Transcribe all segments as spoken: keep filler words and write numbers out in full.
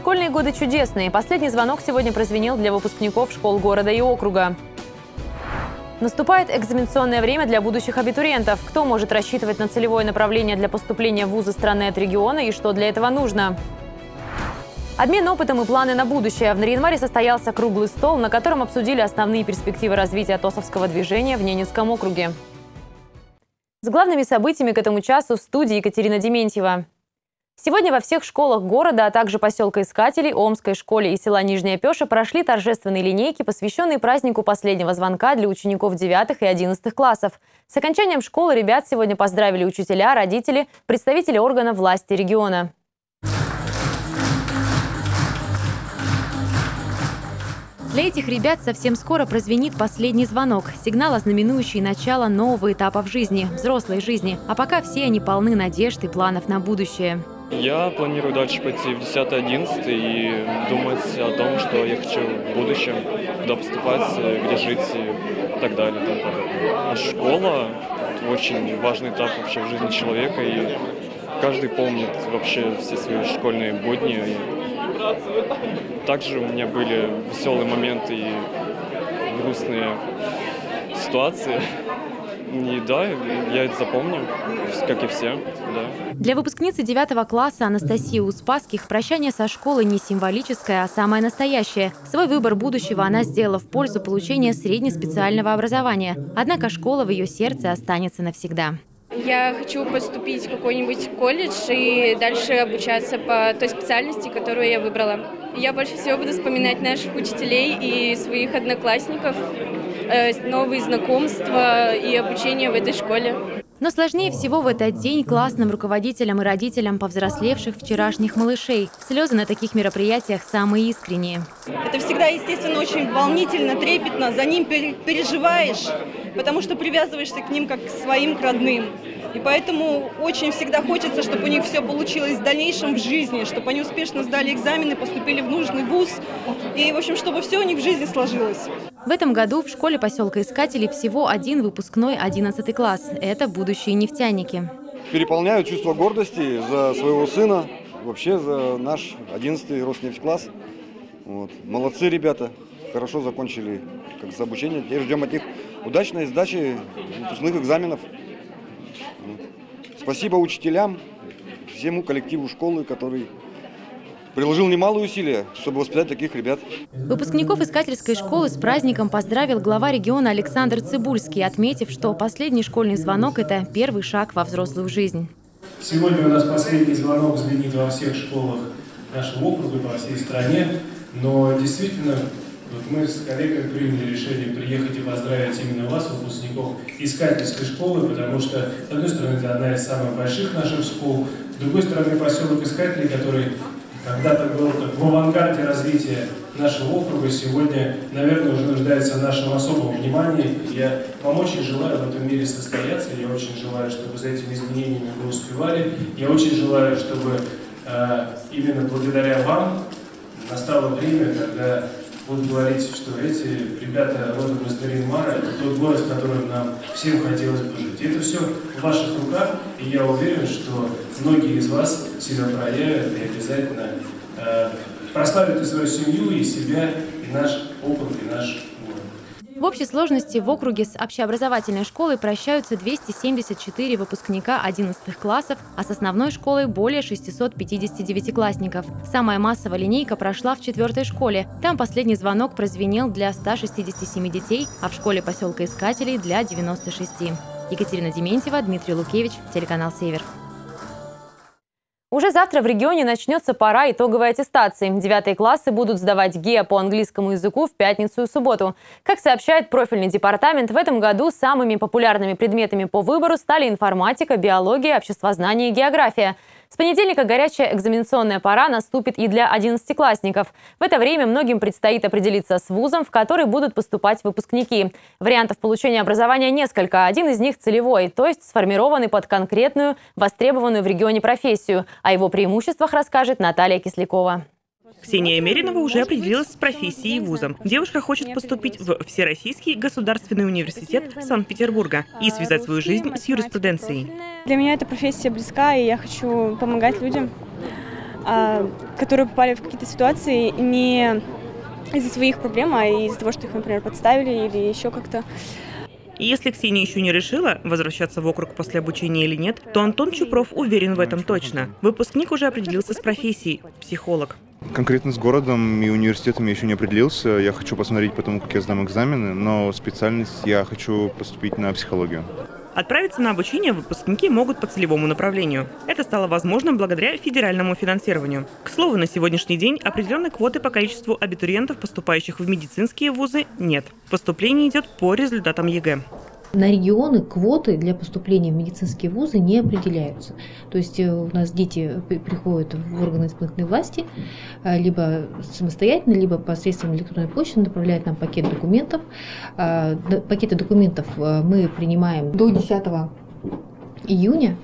Школьные годы чудесные. Последний звонок сегодня прозвенел для выпускников школ города и округа. Наступает экзаменационное время для будущих абитуриентов. Кто может рассчитывать на целевое направление для поступления в вузы страны от региона и что для этого нужно? Обмен опытом и планы на будущее. В январе состоялся круглый стол, на котором обсудили основные перспективы развития ТОСовского движения в Ненецком округе. С главными событиями к этому часу в студии Екатерина Дементьева. Сегодня во всех школах города, а также поселка Искателей, Омской школе и села Нижняя Пеша прошли торжественные линейки, посвященные празднику последнего звонка для учеников девятых и одиннадцатых классов. С окончанием школы ребят сегодня поздравили учителя, родители, представители органов власти региона. Для этих ребят совсем скоро прозвенит последний звонок. Сигнал, ознаменующий начало нового этапа в жизни, взрослой жизни. А пока все они полны надежд и планов на будущее. Я планирую дальше пойти в десятый одиннадцатый и думать о том, что я хочу в будущем, куда поступать, где жить и так далее. И тому подобное. А школа – это очень важный этап вообще в жизни человека, и каждый помнит вообще все свои школьные будни. Также у меня были веселые моменты и грустные ситуации. И да, я это запомню, как и все. Да. Для выпускницы девятого класса Анастасии Успасских прощание со школой не символическое, а самое настоящее. Свой выбор будущего она сделала в пользу получения среднеспециального образования. Однако школа в ее сердце останется навсегда. Я хочу поступить в какой-нибудь колледж и дальше обучаться по той специальности, которую я выбрала. Я больше всего буду вспоминать наших учителей и своих одноклассников, новые знакомства и обучение в этой школе. Но сложнее всего в этот день классным руководителям и родителям повзрослевших вчерашних малышей. Слезы на таких мероприятиях самые искренние. Это всегда, естественно, очень волнительно, трепетно. За ним переживаешь, потому что привязываешься к ним как к своим, к родным. И поэтому очень всегда хочется, чтобы у них все получилось в дальнейшем в жизни, чтобы они успешно сдали экзамены, поступили в нужный вуз. И, в общем, чтобы все у них в жизни сложилось. В этом году в школе поселка Искателей всего один выпускной одиннадцатый класс. Это будущие нефтяники. Переполняю чувство гордости за своего сына, вообще за наш одиннадцатый Роснефть-класс. Вот. Молодцы ребята, хорошо закончили как с обучение. Теперь ждем от них удачной сдачи выпускных экзаменов. Вот. Спасибо учителям, всему коллективу школы, который приложил немалые усилия, чтобы воспитать таких ребят. Выпускников Искательской школы с праздником поздравил глава региона Александр Цыбульский, отметив, что последний школьный звонок – это первый шаг во взрослую жизнь. Сегодня у нас последний звонок звенит во всех школах нашего округа, по всей стране. Но действительно, вот мы с коллегами приняли решение приехать и поздравить именно вас, выпускников Искательской школы, потому что, с одной стороны, это одна из самых больших наших школ, с другой стороны, поселок Искателей, который когда-то был как в авангарде развития нашего округа, сегодня, наверное, уже нуждается в нашем особом внимании. Я вам очень желаю в этом мире состояться, я очень желаю, чтобы за этими изменениями вы успевали, я очень желаю, чтобы э, именно благодаря вам настало время, когда будут говорить, что эти ребята родом из Нарьян-Мара, это тот город, в котором нам всем хотелось бы жить. И это все в ваших руках, и я уверен, что многие из вас себя проявят и обязательно э, прославят и свою семью, и себя, и наш округ, и наш город. В общей сложности в округе с общеобразовательной школой прощаются двести семьдесят четыре выпускника одиннадцатых классов, а с основной школой более шестисот пятидесяти девятиклассников. Самая массовая линейка прошла в четвертой школе. Там последний звонок прозвенел для ста шестидесяти семи детей, а в школе поселка Искателей для девяноста шести. Екатерина Дементьева, Дмитрий Лукевич, телеканал «Север». Уже завтра в регионе начнется пора итоговой аттестации. Девятые классы будут сдавать ГИА по английскому языку в пятницу и субботу. Как сообщает профильный департамент, в этом году самыми популярными предметами по выбору стали информатика, биология, обществознание и география. С понедельника горячая экзаменационная пора наступит и для одиннадцатиклассников. В это время многим предстоит определиться с вузом, в который будут поступать выпускники. Вариантов получения образования несколько. Один из них целевой, то есть сформированный под конкретную, востребованную в регионе профессию. О его преимуществах расскажет Наталья Кислякова. Ксения Меринова уже определилась с профессией и вузом. Девушка хочет поступить в Всероссийский государственный университет Санкт-Петербурга и связать свою жизнь с юриспруденцией. Для меня эта профессия близка, и я хочу помогать людям. которые попали в какие-то ситуации не из-за своих проблем, а из-за того, что их, например, подставили или еще как-то. И если Ксения еще не решила, возвращаться в округ после обучения или нет, то Антон Чупров уверен в этом точно. Выпускник уже определился с профессией – психолог. Конкретно с городом и университетом я еще не определился. Я хочу посмотреть по тому, как я сдам экзамены, но специальность я хочу поступить на психологию. Отправиться на обучение выпускники могут по целевому направлению. Это стало возможным благодаря федеральному финансированию. К слову, на сегодняшний день определенной квоты по количеству абитуриентов, поступающих в медицинские вузы, нет. Поступление идет по результатам ЕГЭ. На регионы квоты для поступления в медицинские вузы не определяются. То есть у нас дети приходят в органы исполнительной власти, либо самостоятельно, либо посредством электронной почты направляют нам пакет документов. Пакеты документов мы принимаем до десятого июня.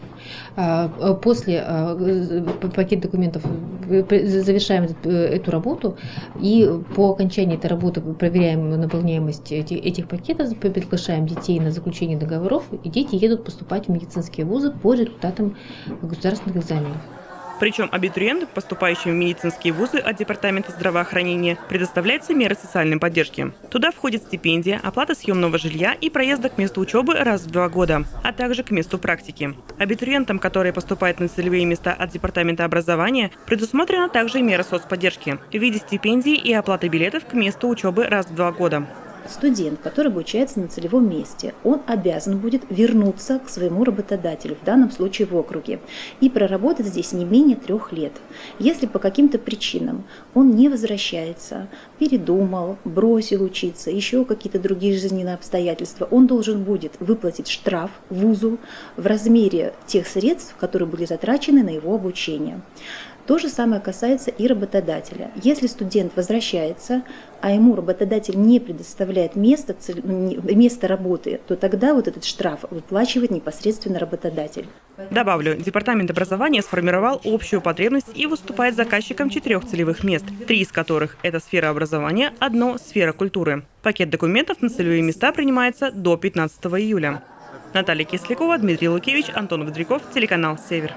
После пакета документов завершаем эту работу и по окончании этой работы проверяем наполняемость этих пакетов, приглашаем детей на заключение договоров, и дети едут поступать в медицинские вузы по результатам государственных экзаменов. Причем абитуриентам, поступающим в медицинские вузы от Департамента здравоохранения, предоставляются меры социальной поддержки. Туда входит стипендия, оплата съемного жилья и проезда к месту учебы раз в два года, а также к месту практики. Абитуриентам, которые поступают на целевые места от Департамента образования, предусмотрена также мера соцподдержки в виде стипендий и оплаты билетов к месту учебы раз в два года. Студент, который обучается на целевом месте, он обязан будет вернуться к своему работодателю, в данном случае в округе, и проработать здесь не менее трех лет. Если по каким-то причинам он не возвращается, передумал, бросил учиться, еще какие-то другие жизненные обстоятельства, он должен будет выплатить штраф вузу в размере тех средств, которые были затрачены на его обучение. То же самое касается и работодателя. Если студент возвращается, а ему работодатель не предоставляет место, место работы, то тогда вот этот штраф выплачивает непосредственно работодатель. Добавлю, Департамент образования сформировал общую потребность и выступает заказчиком четырех целевых мест, три из которых – это сфера образования, одно – сфера культуры. Пакет документов на целевые места принимается до пятнадцатого июля. Наталья Кислякова, Дмитрий Лукевич, Антон Водряков, телеканал «Север».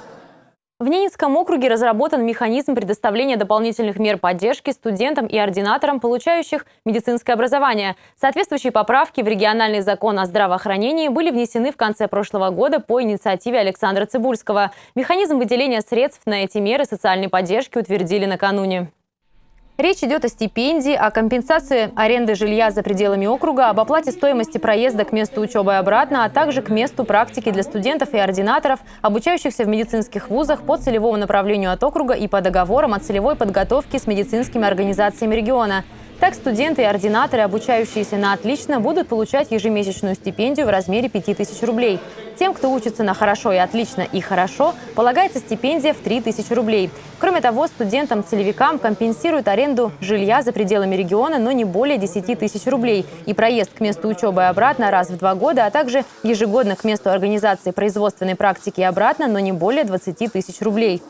В Ненецком округе разработан механизм предоставления дополнительных мер поддержки студентам и ординаторам, получающих медицинское образование. Соответствующие поправки в региональный закон о здравоохранении были внесены в конце прошлого года по инициативе Александра Цибульского. Механизм выделения средств на эти меры социальной поддержки утвердили накануне. Речь идет о стипендии, о компенсации аренды жилья за пределами округа, об оплате стоимости проезда к месту учебы и обратно, а также к месту практики для студентов и ординаторов, обучающихся в медицинских вузах по целевому направлению от округа и по договорам о целевой подготовке с медицинскими организациями региона. Так, студенты и ординаторы, обучающиеся на отлично, будут получать ежемесячную стипендию в размере пяти тысяч рублей. Тем, кто учится на хорошо и отлично и хорошо, полагается стипендия в три тысячи рублей. Кроме того, студентам-целевикам компенсируют аренду жилья за пределами региона, но не более десяти тысяч рублей, и проезд к месту учебы и обратно раз в два года, а также ежегодно к месту организации производственной практики и обратно, но не более двадцати тысяч рублей.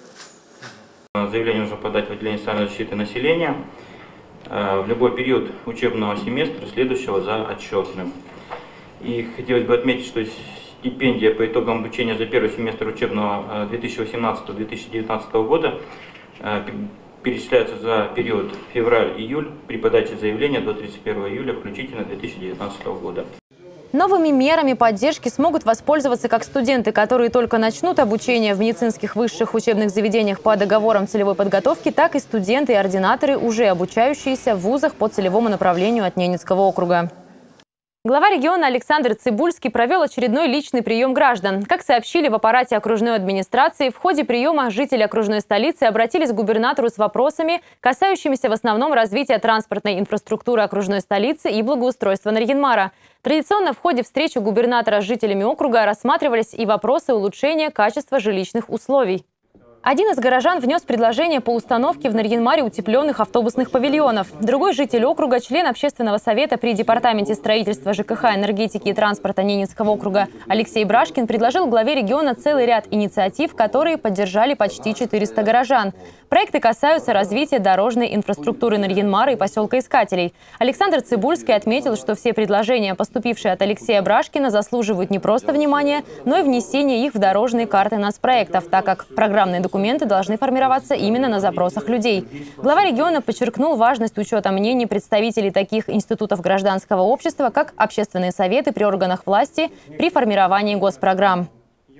Заявление нужно подать в отделение социальной защиты населения в любой период учебного семестра, следующего за отчетным. И хотелось бы отметить, что стипендия по итогам обучения за первый семестр учебного две тысячи восемнадцатого — две тысячи девятнадцатого года перечисляется за период февраль-июль при подаче заявления до тридцать первого июля включительно две тысячи девятнадцатого года. Новыми мерами поддержки смогут воспользоваться как студенты, которые только начнут обучение в медицинских высших учебных заведениях по договорам целевой подготовки, так и студенты и ординаторы, уже обучающиеся в вузах по целевому направлению от Ненецкого округа. Глава региона Александр Цибульский провел очередной личный прием граждан. Как сообщили в аппарате окружной администрации, в ходе приема жители окружной столицы обратились к губернатору с вопросами, касающимися в основном развития транспортной инфраструктуры окружной столицы и благоустройства Нарьян-Мара. Традиционно в ходе встречи губернатора с жителями округа рассматривались и вопросы улучшения качества жилищных условий. Один из горожан внес предложение по установке в Нарьян-Маре утепленных автобусных павильонов. Другой житель округа, член общественного совета при Департаменте строительства, ЖКХ, энергетики и транспорта Ненецкого округа Алексей Брашкин предложил главе региона целый ряд инициатив, которые поддержали почти четыреста горожан. Проекты касаются развития дорожной инфраструктуры Нарьян-Мара и поселка Искателей. Александр Цибульский отметил, что все предложения, поступившие от Алексея Брашкина, заслуживают не просто внимания, но и внесения их в дорожные карты нацпроектов, так как программные документы документы должны формироваться именно на запросах людей. Глава региона подчеркнул важность учета мнений представителей таких институтов гражданского общества, как общественные советы при органах власти при формировании госпрограмм.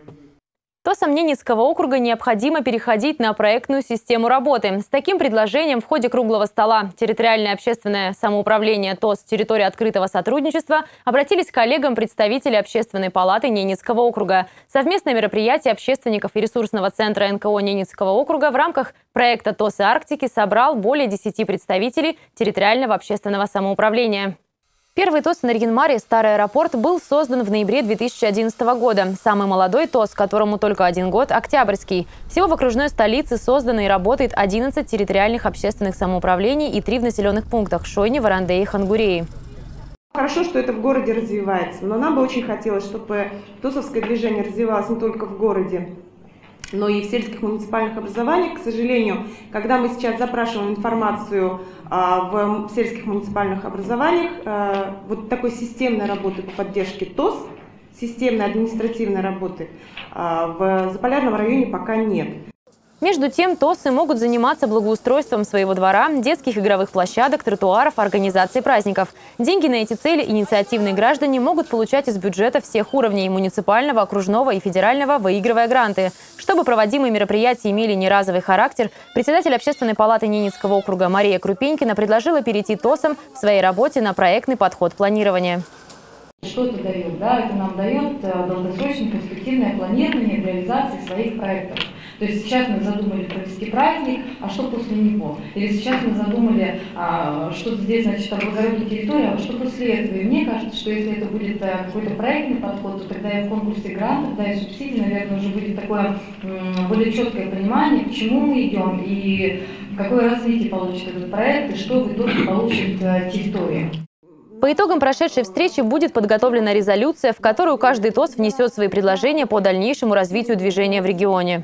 ТОСам Ненецкого округа необходимо переходить на проектную систему работы. С таким предложением в ходе круглого стола территориальное общественное самоуправление ТОС территории открытого сотрудничества обратились к коллегам представители Общественной палаты Ненецкого округа. Совместное мероприятие общественников и ресурсного центра эн ка о Ненецкого округа в рамках проекта ТОСы Арктики собрал более десяти представителей территориального общественного самоуправления. Первый ТОС Нарьян-Маре «Старый аэропорт» был создан в ноябре две тысячи одиннадцатого года. Самый молодой ТОС, которому только один год, Октябрьский. Всего в окружной столице создано и работает одиннадцать территориальных общественных самоуправлений и три в населенных пунктах – Шойне, Варандее и Хангурее. Хорошо, что это в городе развивается, но нам бы очень хотелось, чтобы ТОСовское движение развивалось не только в городе, но и в сельских муниципальных образованиях. К сожалению, когда мы сейчас запрашиваем информацию а, в сельских муниципальных образованиях, а, вот такой системной работы по поддержке ТОС, системной административной работы а, в Заполярном районе пока нет. Между тем, ТОСы могут заниматься благоустройством своего двора, детских игровых площадок, тротуаров, организацией праздников. Деньги на эти цели инициативные граждане могут получать из бюджета всех уровней – муниципального, окружного и федерального, выигрывая гранты. Чтобы проводимые мероприятия имели не разовый характер, председатель Общественной палаты Ненецкого округа Мария Крупенькина предложила перейти ТОСам в своей работе на проектный подход планирования. Что это дает? Да, это нам дает долгосрочное перспективное планирование реализации своих проектов. То есть сейчас мы задумали провести праздник, а что после него? Или сейчас мы задумали а, что-то здесь, значит, облагородить территорию, а что после этого? И мне кажется, что если это будет а, какой-то проектный подход, то тогда и в конкурсе грантов, да, и субсидий, наверное, уже будет такое м, более четкое понимание, к чему мы идем и какое развитие получит этот проект, и что в итоге получит а, территория. По итогам прошедшей встречи будет подготовлена резолюция, в которую каждый ТОС внесет свои предложения по дальнейшему развитию движения в регионе.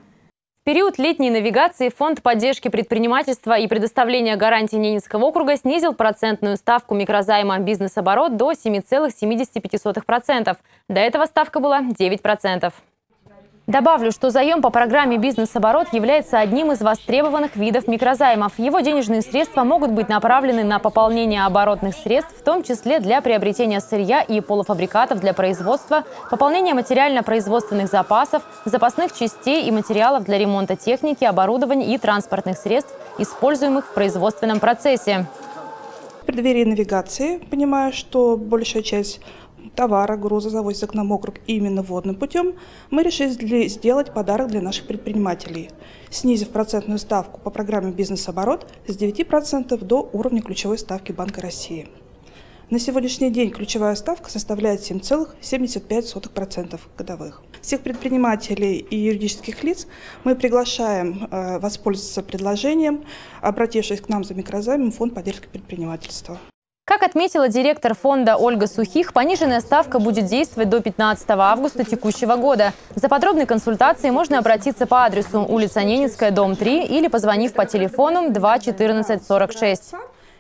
В период летней навигации Фонд поддержки предпринимательства и предоставления гарантий Ненецкого округа снизил процентную ставку микрозайма «Бизнес-оборот» до семи целых семидесяти пяти сотых процента. До этого ставка была девять процентов. Добавлю, что заем по программе «Бизнес-оборот» является одним из востребованных видов микрозаймов. Его денежные средства могут быть направлены на пополнение оборотных средств, в том числе для приобретения сырья и полуфабрикатов для производства, пополнения материально-производственных запасов, запасных частей и материалов для ремонта техники, оборудования и транспортных средств, используемых в производственном процессе. В преддверии навигации, понимая, что большая часть товара, груза завозится к нам в округ именно водным путем, мы решили сделать подарок для наших предпринимателей, снизив процентную ставку по программе «Бизнес-оборот» с девяти процентов до уровня ключевой ставки Банка России. На сегодняшний день ключевая ставка составляет семь целых семьдесят пять сотых процента годовых. Всех предпринимателей и юридических лиц мы приглашаем э, воспользоваться предложением, обратившись к нам за микрозаймом в Фонд поддержки предпринимательства. Как отметила директор фонда Ольга Сухих, пониженная ставка будет действовать до пятнадцатого августа текущего года. За подробной консультацией можно обратиться по адресу улица Ненецкая, дом три или позвонив по телефону два четырнадцать сорок шесть.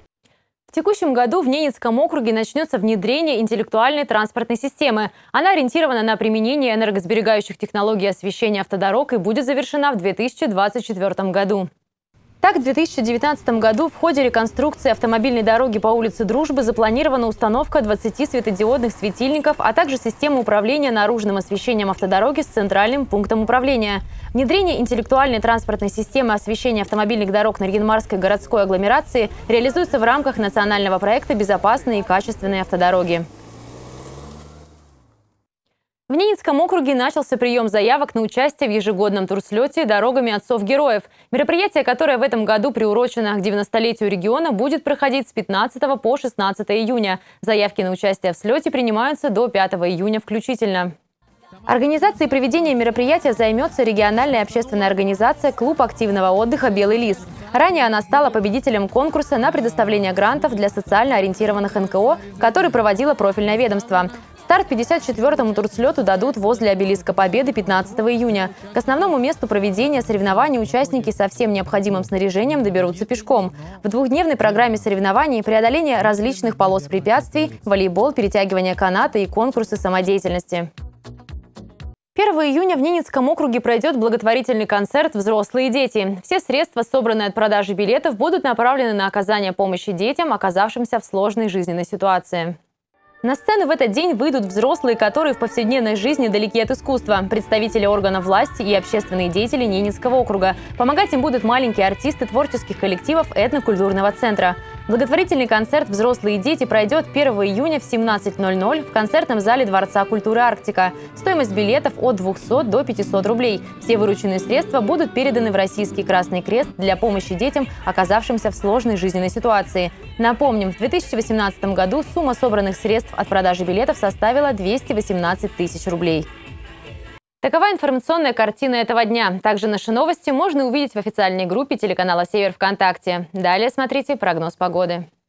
В текущем году в Ненецком округе начнется внедрение интеллектуальной транспортной системы. Она ориентирована на применение энергосберегающих технологий освещения автодорог и будет завершена в две тысячи двадцать четвёртом году. Так, в две тысячи девятнадцатом году в ходе реконструкции автомобильной дороги по улице Дружбы запланирована установка двадцати светодиодных светильников, а также система управления наружным освещением автодороги с центральным пунктом управления. Внедрение интеллектуальной транспортной системы освещения автомобильных дорог Нарьян-Марской городской агломерации реализуется в рамках национального проекта «Безопасные и качественные автодороги». В Ненецком округе начался прием заявок на участие в ежегодном турслете «Дорогами отцов-героев». Мероприятие, которое в этом году приурочено к девяностолетию региона, будет проходить с пятнадцатого по шестнадцатое июня. Заявки на участие в слете принимаются до пятого июня включительно. Организацией проведения мероприятия займется региональная общественная организация «Клуб активного отдыха «Белый лис». Ранее она стала победителем конкурса на предоставление грантов для социально ориентированных эн ка о, который проводило профильное ведомство. Старт пятьдесят четвёртому турслету дадут возле обелиска Победы пятнадцатого июня. К основному месту проведения соревнований участники со всем необходимым снаряжением доберутся пешком. В двухдневной программе соревнований преодоление различных полос препятствий, волейбол, перетягивание каната и конкурсы самодеятельности. первого июня в Ненецком округе пройдет благотворительный концерт «Взрослые дети». Все средства, собранные от продажи билетов, будут направлены на оказание помощи детям, оказавшимся в сложной жизненной ситуации. На сцену в этот день выйдут взрослые, которые в повседневной жизни далеки от искусства, представители органов власти и общественные деятели Ненецкого округа. Помогать им будут маленькие артисты творческих коллективов этнокультурного центра. Благотворительный концерт «Взрослые дети» пройдет первого июня в семнадцать ноль ноль в концертном зале Дворца культуры «Арктика». Стоимость билетов от двухсот до пятисот рублей. Все вырученные средства будут переданы в Российский Красный Крест для помощи детям, оказавшимся в сложной жизненной ситуации. Напомним, в две тысячи восемнадцатом году сумма собранных средств от продажи билетов составила двести восемнадцать тысяч рублей. Такова информационная картина этого дня. Также наши новости можно увидеть в официальной группе телеканала «Север» ВКонтакте. Далее смотрите прогноз погоды.